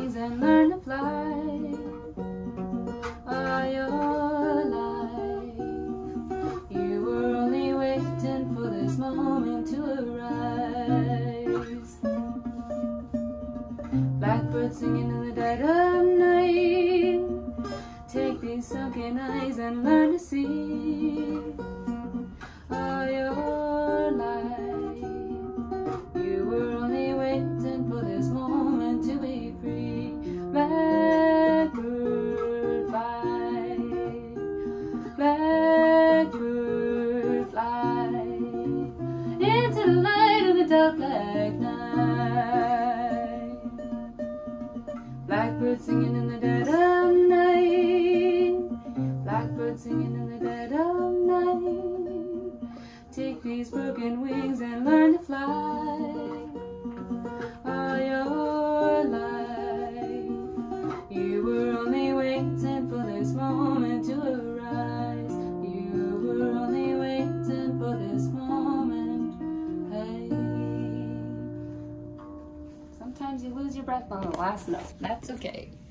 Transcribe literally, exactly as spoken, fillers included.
wings and learn to fly. All your life, you were only waiting for this moment to arise. Blackbird singing in the dead of night. Take these sunken eyes and learn to see. All your life, you were only waiting for this moment to be free. Blackbird fly, blackbird fly, into the light of the dark black night. Blackbird singing in the dead of night. Blackbird singing in the dead of night. Take these broken wings and learn to fly. All your life, you were only waiting for this moment to arise. You were only waiting for this moment. Hey. Sometimes you lose your breath on the last note. That's okay.